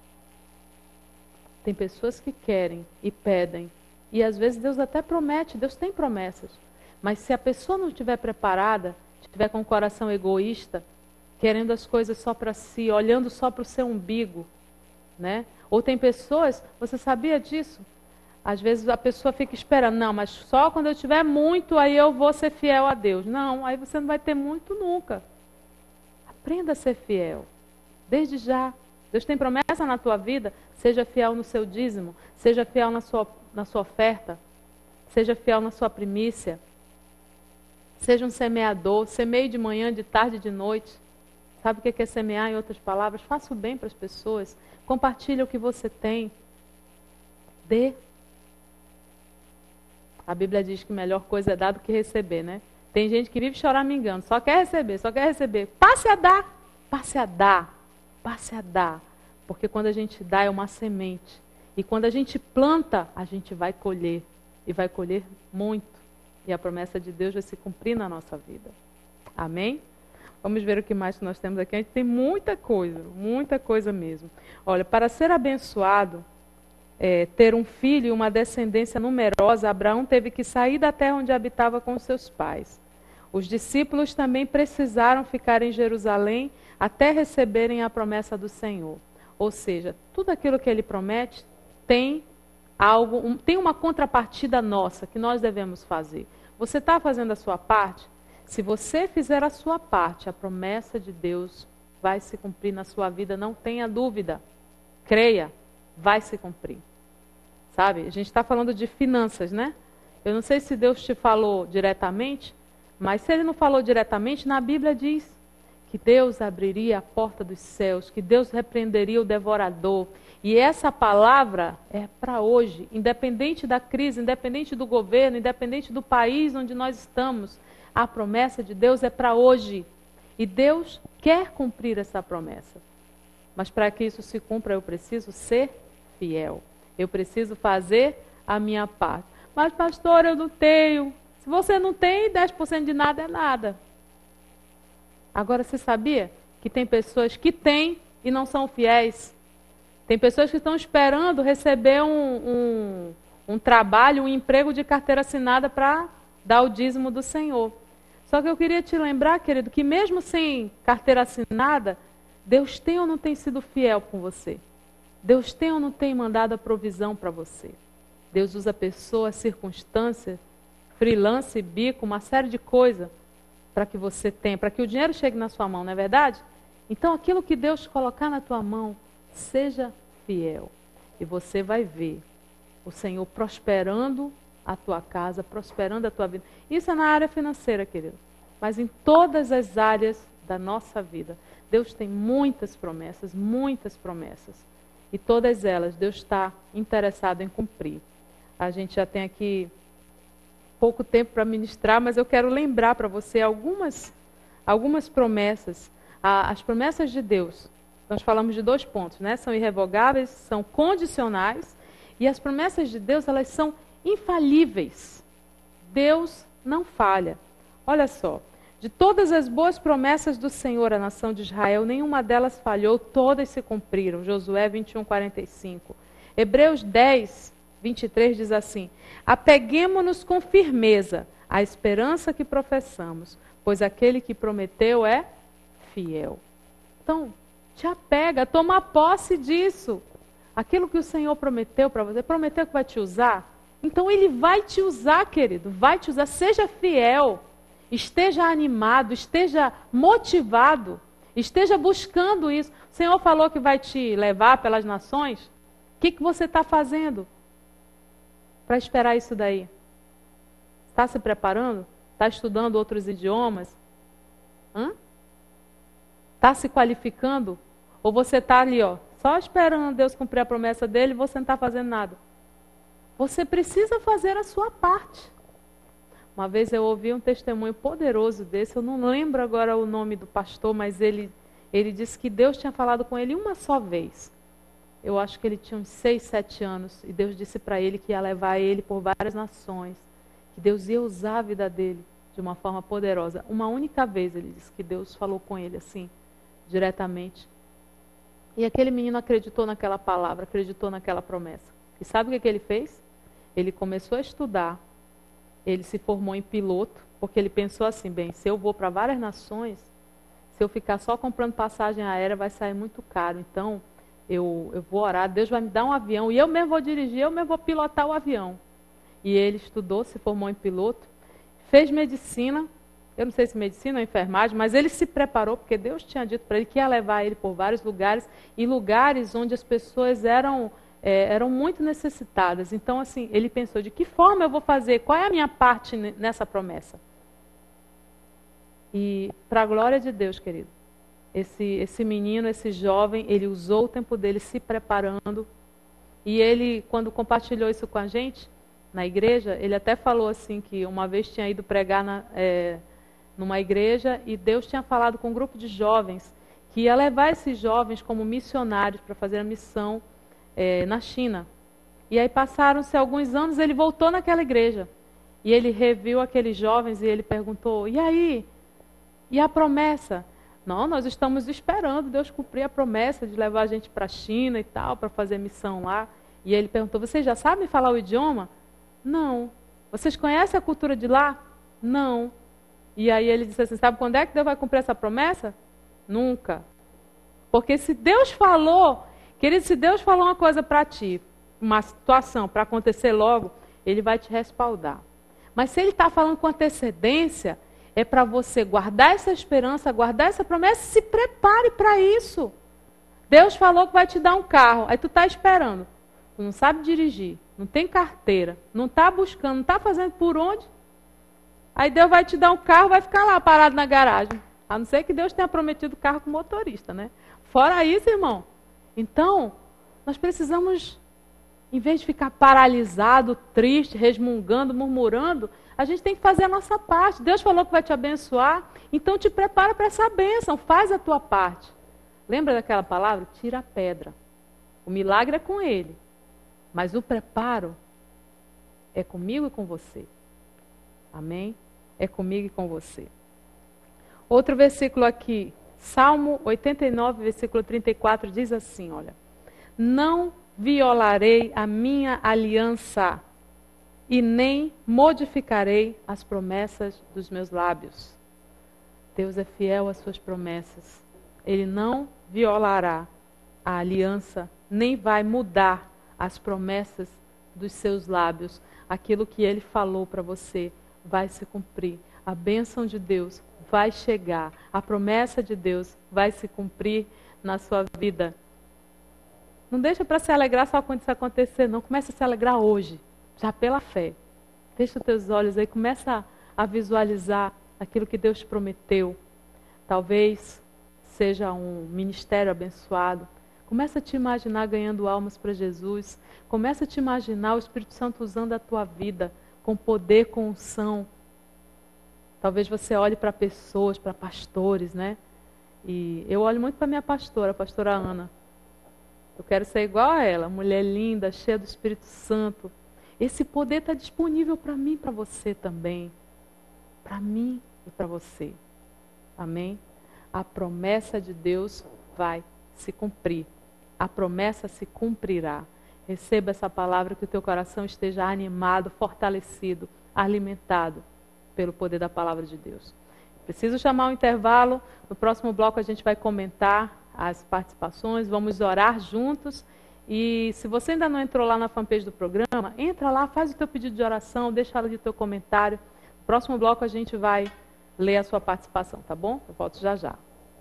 Tem pessoas que querem e pedem, e às vezes Deus até promete, Deus tem promessas. Mas se a pessoa não estiver preparada, estiver com o coração egoísta, querendo as coisas só para si, olhando só para o seu umbigo, né? Ou tem pessoas, você sabia disso? Às vezes a pessoa fica esperando, não, mas só quando eu tiver muito, aí eu vou ser fiel a Deus. Não, aí você não vai ter muito nunca. Aprenda a ser fiel, desde já. Deus tem promessa na tua vida, seja fiel no seu dízimo, seja fiel na sua oferta, seja fiel na sua primícia. Seja um semeador, semeie de manhã, de tarde, de noite. Sabe o que é semear, em outras palavras? Faça o bem para as pessoas, compartilhe o que você tem, dê. A Bíblia diz que a melhor coisa é dar do que receber, né? Tem gente que vive choramingando, só quer receber, só quer receber. Passe a dar, passe a dar, passe a dar. Porque quando a gente dá é uma semente. E quando a gente planta, a gente vai colher. E vai colher muito. E a promessa de Deus vai se cumprir na nossa vida. Amém? Vamos ver o que mais nós temos aqui. A gente tem muita coisa mesmo. Olha, para ser abençoado, ter um filho e uma descendência numerosa, Abraão teve que sair da terra onde habitava com seus pais. Os discípulos também precisaram ficar em Jerusalém até receberem a promessa do Senhor. Ou seja, tudo aquilo que ele promete tem tem uma contrapartida nossa que nós devemos fazer. Você está fazendo a sua parte? Se você fizer a sua parte, a promessa de Deus vai se cumprir na sua vida, não tenha dúvida. Creia, vai se cumprir. Sabe? A gente está falando de finanças, né? Eu não sei se Deus te falou diretamente, mas se Ele não falou diretamente, na Bíblia diz que Deus abriria a porta dos céus, que Deus repreenderia o devorador. E essa palavra é para hoje, independente da crise, independente do governo, independente do país onde nós estamos. A promessa de Deus é para hoje. E Deus quer cumprir essa promessa. Mas para que isso se cumpra, eu preciso ser fiel. Eu preciso fazer a minha parte. Mas, pastor, eu não tenho. Se você não tem, 10% de nada é nada. Agora, você sabia que tem pessoas que têm e não são fiéis? Tem pessoas que estão esperando receber um trabalho, um emprego de carteira assinada para dar o dízimo do Senhor. Só que eu queria te lembrar, querido, que mesmo sem carteira assinada, Deus tem ou não tem sido fiel com você? Deus tem ou não tem mandado a provisão para você? Deus usa pessoas, circunstâncias, freelance, bico, uma série de coisas para que você tenha, para que o dinheiro chegue na sua mão, não é verdade? Então aquilo que Deus colocar na tua mão, seja fiel. E você vai ver o Senhor prosperando a tua casa, prosperando a tua vida. Isso é na área financeira, querido. Mas em todas as áreas da nossa vida. Deus tem muitas promessas, muitas promessas. E todas elas, Deus está interessado em cumprir. A gente já tem aqui pouco tempo para ministrar, mas eu quero lembrar para você algumas promessas. As promessas de Deus, nós falamos de 2 pontos, né? São irrevogáveis, são condicionais, e as promessas de Deus, elas são infalíveis. Deus não falha. Olha só, de todas as boas promessas do Senhor à nação de Israel, nenhuma delas falhou, todas se cumpriram. Josué 21:45. Hebreus 10:23 diz assim: apeguemo-nos com firmeza à esperança que professamos, pois aquele que prometeu é fiel. Então, te apega, toma posse disso. Aquilo que o Senhor prometeu para você, prometeu que vai te usar, então Ele vai te usar, querido, vai te usar. Seja fiel, esteja animado, esteja motivado, esteja buscando isso. O Senhor falou que vai te levar pelas nações. O que você está fazendo para esperar isso daí? Está se preparando? Está estudando outros idiomas? Está se qualificando? Ou você está ali, só esperando Deus cumprir a promessa dele e você não está fazendo nada? Você precisa fazer a sua parte. Uma vez eu ouvi um testemunho poderoso desse, eu não lembro agora o nome do pastor, mas ele disse que Deus tinha falado com ele uma só vez. Eu acho que ele tinha uns 6, 7 anos, e Deus disse para ele que ia levar ele por várias nações, que Deus ia usar a vida dele de uma forma poderosa. Uma única vez ele disse que Deus falou com ele assim, diretamente. E aquele menino acreditou naquela palavra, acreditou naquela promessa. E sabe o que ele fez? Ele começou a estudar, ele se formou em piloto, porque ele pensou assim, bem, se eu vou para várias nações, se eu ficar só comprando passagem aérea, vai sair muito caro. Então, eu vou orar, Deus vai me dar um avião, e eu mesmo vou dirigir, eu mesmo vou pilotar o avião. E ele estudou, se formou em piloto, fez medicina, eu não sei se medicina ou enfermagem, mas ele se preparou, porque Deus tinha dito para ele que ia levar ele por vários lugares, e lugares onde as pessoas eram muito necessitadas. Então, assim, ele pensou, de que forma eu vou fazer? Qual é a minha parte nessa promessa? E, para a glória de Deus, querido, esse menino, esse jovem, ele usou o tempo dele se preparando, e ele, quando compartilhou isso com a gente, na igreja, ele até falou assim, que uma vez tinha ido pregar numa igreja, e Deus tinha falado com um grupo de jovens, que ia levar esses jovens como missionários para fazer a missão na China. E aí passaram-se alguns anos, ele voltou naquela igreja, e ele reviu aqueles jovens, e ele perguntou, e aí? E a promessa? Não, nós estamos esperando Deus cumprir a promessa de levar a gente para a China e tal, para fazer missão lá. E ele perguntou, vocês já sabem falar o idioma? Não. Vocês conhecem a cultura de lá? Não. E aí ele disse assim, sabe quando é que Deus vai cumprir essa promessa? Nunca. Porque se Deus falou, querido, se Deus falou uma coisa para ti, uma situação para acontecer logo, Ele vai te respaldar. Mas se Ele está falando com antecedência, é para você guardar essa esperança, guardar essa promessa, se prepare para isso. Deus falou que vai te dar um carro, aí tu está esperando. Tu não sabe dirigir, não tem carteira, não está buscando, não está fazendo por onde. Aí Deus vai te dar um carro, vai ficar lá parado na garagem. A não ser que Deus tenha prometido carro com motorista, né? Fora isso, irmão. Então, nós precisamos, em vez de ficar paralisado, triste, resmungando, murmurando, a gente tem que fazer a nossa parte. Deus falou que vai te abençoar, então te prepara para essa bênção, faz a tua parte. Lembra daquela palavra? Tira a pedra. O milagre é com Ele, mas o preparo é comigo e com você. Amém? É comigo e com você. Outro versículo aqui, Salmo 89, versículo 34, diz assim, olha. Não violarei a minha aliança e nem modificarei as promessas dos meus lábios. Deus é fiel às suas promessas. Ele não violará a aliança, nem vai mudar as promessas dos seus lábios. Aquilo que Ele falou para você vai se cumprir. A bênção de Deus vai chegar. A promessa de Deus vai se cumprir na sua vida. Não deixa para se alegrar só quando isso acontecer, não. Começa a se alegrar hoje, já pela fé. Fecha os teus olhos aí, começa a visualizar aquilo que Deus prometeu. Talvez seja um ministério abençoado. Começa a te imaginar ganhando almas para Jesus. Começa a te imaginar o Espírito Santo usando a tua vida com poder, com unção. Talvez você olhe para pessoas, para pastores, né? E eu olho muito para minha pastora, a pastora Ana. Eu quero ser igual a ela, mulher linda, cheia do Espírito Santo. Esse poder está disponível para mim e para você também. Para mim e para você. Amém? A promessa de Deus vai se cumprir. A promessa se cumprirá. Receba essa palavra, que o teu coração esteja animado, fortalecido, alimentado pelo poder da palavra de Deus. Preciso chamar um intervalo. No próximo bloco a gente vai comentar as participações, vamos orar juntos. E se você ainda não entrou lá na fanpage do programa, entra lá, faz o teu pedido de oração, deixa ali o teu comentário. No próximo bloco a gente vai ler a sua participação, tá bom? Eu volto já já.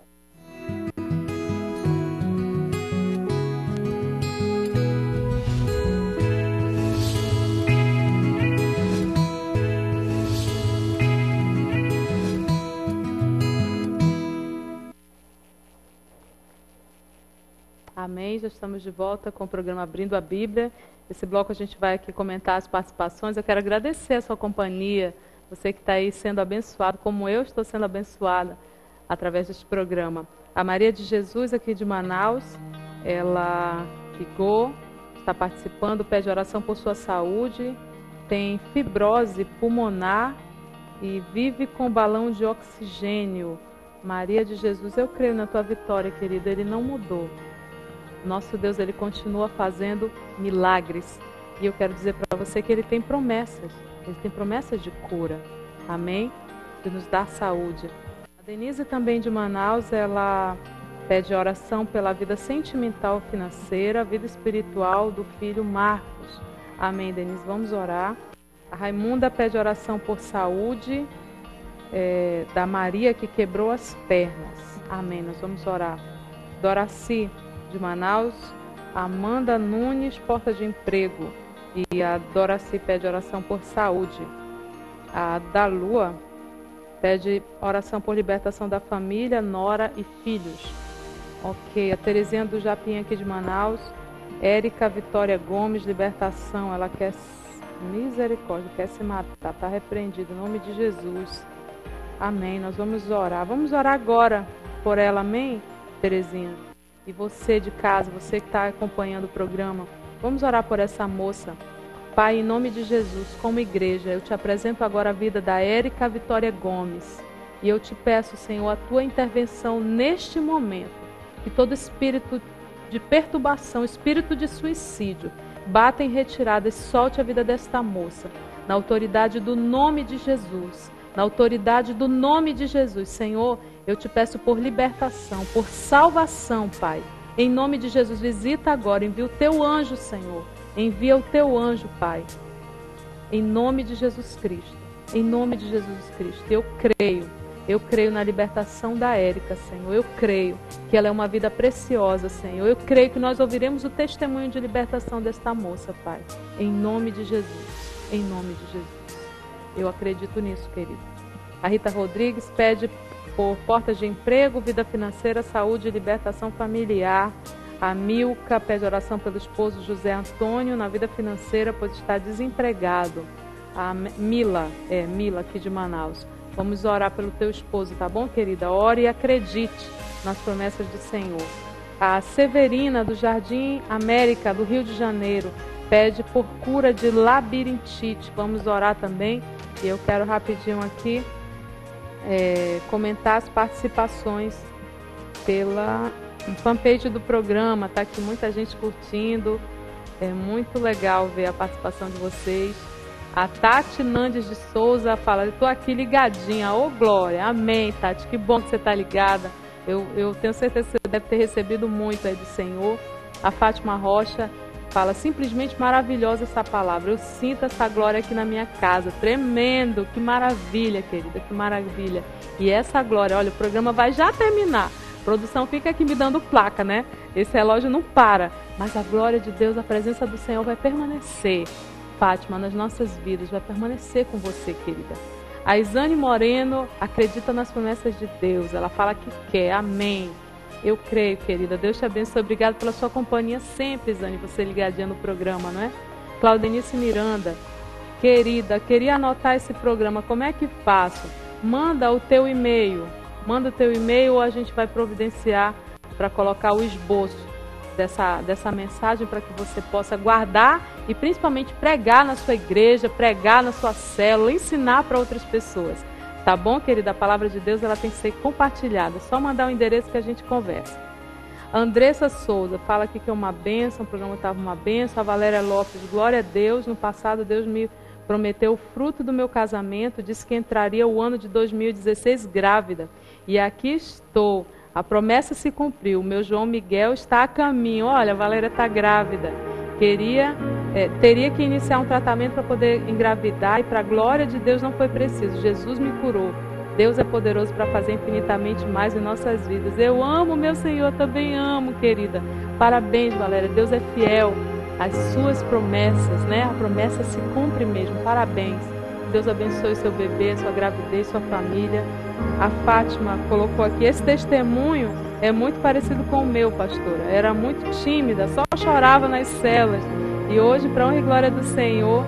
Amém, já estamos de volta com o programa Abrindo a Bíblia. Esse bloco a gente vai aqui comentar as participações. Eu quero agradecer a sua companhia, você que está aí sendo abençoado, como eu estou sendo abençoada através deste programa. A Maria de Jesus, aqui de Manaus, ela ligou, está participando, pede oração por sua saúde, tem fibrose pulmonar e vive com balão de oxigênio. Maria de Jesus, eu creio na tua vitória, querida. Ele não mudou. Nosso Deus, ele continua fazendo milagres. E eu quero dizer para você que ele tem promessas. Ele tem promessas de cura. Amém? De nos dar saúde. A Denise também de Manaus, ela pede oração pela vida sentimental, financeira, vida espiritual do filho Marcos. Amém, Denise? Vamos orar. A Raimunda pede oração por saúde da Maria que quebrou as pernas. Amém, nós vamos orar. Doraci de Manaus, Amanda Nunes, porta de emprego. E a Doraci pede oração por saúde. A Dalua pede oração por libertação da família, nora e filhos. Ok, a Terezinha do Japim aqui de Manaus. Érica Vitória Gomes, libertação. Ela quer misericórdia, quer se matar. Está repreendido em nome de Jesus. Amém, nós vamos orar. Vamos orar agora por ela, amém, Terezinha? E você de casa, você que está acompanhando o programa, vamos orar por essa moça. Pai, em nome de Jesus, como igreja, eu te apresento agora a vida da Érica Vitória Gomes. E eu te peço, Senhor, a tua intervenção neste momento. Que todo espírito de perturbação, espírito de suicídio, bata em retirada e solte a vida desta moça. Na autoridade do nome de Jesus. Na autoridade do nome de Jesus, Senhor, eu te peço por libertação, por salvação, Pai. Em nome de Jesus, visita agora, envia o teu anjo, Senhor. Envia o teu anjo, Pai. Em nome de Jesus Cristo. Em nome de Jesus Cristo. Eu creio na libertação da Érica, Senhor. Eu creio que ela é uma vida preciosa, Senhor. Eu creio que nós ouviremos o testemunho de libertação desta moça, Pai. Em nome de Jesus. Em nome de Jesus. Eu acredito nisso, querido. A Rita Rodrigues pede por portas de emprego, vida financeira, saúde e libertação familiar. A Milka pede oração pelo esposo José Antônio na vida financeira, pois está desempregado. A Mila aqui de Manaus. Vamos orar pelo teu esposo, tá bom, querida? Ore e acredite nas promessas do Senhor. A Severina do Jardim América, do Rio de Janeiro, pede por cura de labirintite. Vamos orar também. E eu quero rapidinho aqui comentar as participações pela fanpage do programa. Tá aqui muita gente curtindo. É muito legal ver a participação de vocês. A Tati Nandes de Souza fala: estou aqui ligadinha. Ô glória, amém, Tati, que bom que você está ligada. Eu tenho certeza que você deve ter recebido muito aí do Senhor. A Fátima Rocha fala: simplesmente maravilhosa essa palavra. Eu sinto essa glória aqui na minha casa. Tremendo. Que maravilha, querida. Que maravilha. E essa glória, olha, o programa vai já terminar. A produção fica aqui me dando placa, né? Esse relógio não para. Mas a glória de Deus, a presença do Senhor vai permanecer, Fátima, nas nossas vidas. Vai permanecer com você, querida. A Isane Moreno acredita nas promessas de Deus. Ela fala que quer. Amém. Eu creio, querida. Deus te abençoe. Obrigado pela sua companhia sempre, Zane, você ligadinha no programa, não é? Claudenice Miranda. Querida, queria anotar esse programa. Como é que faço? Manda o teu e-mail. Manda o teu e-mail ou a gente vai providenciar para colocar o esboço dessa mensagem para que você possa guardar e principalmente pregar na sua igreja, pregar na sua célula, ensinar para outras pessoas. Tá bom, querida? A palavra de Deus ela tem que ser compartilhada. É só mandar o endereço que a gente conversa. A Andressa Souza fala aqui que é uma bênção, o programa estava uma bênção. A Valéria Lopes, glória a Deus. No passado, Deus me prometeu o fruto do meu casamento. Disse que entraria o ano de 2016 grávida. E aqui estou. A promessa se cumpriu. O meu João Miguel está a caminho. Olha, a Valéria está grávida. Teria que iniciar um tratamento para poder engravidar e para a glória de Deus não foi preciso. Jesus me curou. Deus é poderoso para fazer infinitamente mais em nossas vidas. Eu amo meu Senhor, também amo, querida. Parabéns, Valéria. Deus é fiel às suas promessas, né? A promessa se cumpre mesmo. Parabéns. Deus abençoe seu bebê, sua gravidez, sua família. A Fátima colocou aqui, esse testemunho é muito parecido com o meu, pastora. Era muito tímida, só chorava nas celas. E hoje, para honra e glória do Senhor,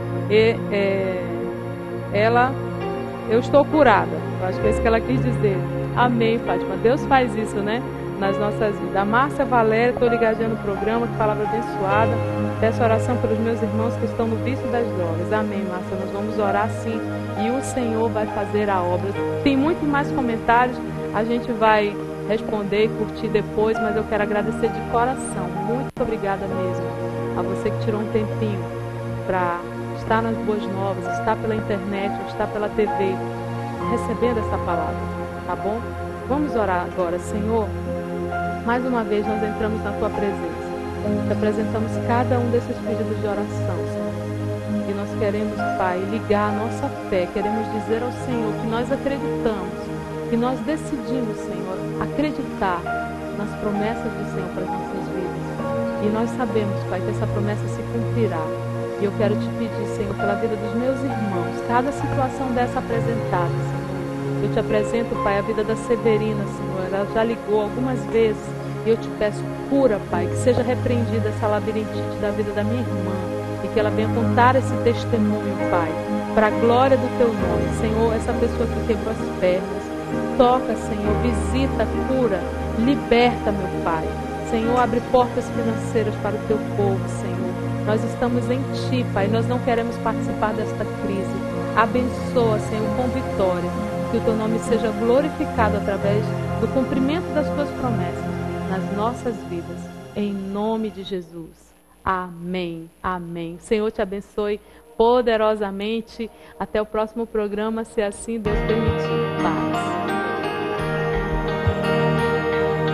eu estou curada. Eu acho que é isso que ela quis dizer. Amém, Fátima. Deus faz isso, né? Nas nossas vidas. A Márcia Valéria, estou ligadinha no programa, que palavra abençoada. Peço oração pelos meus irmãos que estão no vício das drogas. Amém, Márcia. Nós vamos orar sim. E o Senhor vai fazer a obra. Tem muito mais comentários. A gente vai responder e curtir depois, mas eu quero agradecer de coração. Muito obrigada mesmo a você que tirou um tempinho para estar nas Boas Novas, estar pela internet, estar pela TV, recebendo essa palavra, tá bom? Vamos orar agora. Senhor, mais uma vez nós entramos na Tua presença. Te apresentamos cada um desses pedidos de oração, Senhor. E nós queremos, Pai, ligar a nossa fé. Queremos dizer ao Senhor que nós acreditamos, que nós decidimos, Senhor, acreditar nas promessas do Senhor para as nossas vidas. E nós sabemos, Pai, que essa promessa se cumprirá. E eu quero te pedir, Senhor, pela vida dos meus irmãos, cada situação dessa apresentada, Senhor. Eu te apresento, Pai, a vida da Severina, Senhor. Ela já ligou algumas vezes. E eu te peço, cura, Pai, que seja repreendida essa labirintite da vida da minha irmã. E que ela venha contar esse testemunho, Pai, para a glória do Teu nome. Senhor, essa pessoa que quebrou as pernas, toca, Senhor, visita, cura, liberta, meu Pai. Senhor, abre portas financeiras para o Teu povo, Senhor. Nós estamos em Ti, Pai, nós não queremos participar desta crise. Abençoa, Senhor, com vitória. Que o Teu nome seja glorificado através do cumprimento das Tuas promessas nas nossas vidas, em nome de Jesus. Amém, amém. O Senhor te abençoe poderosamente. Até o próximo programa, se assim Deus permitir. Paz.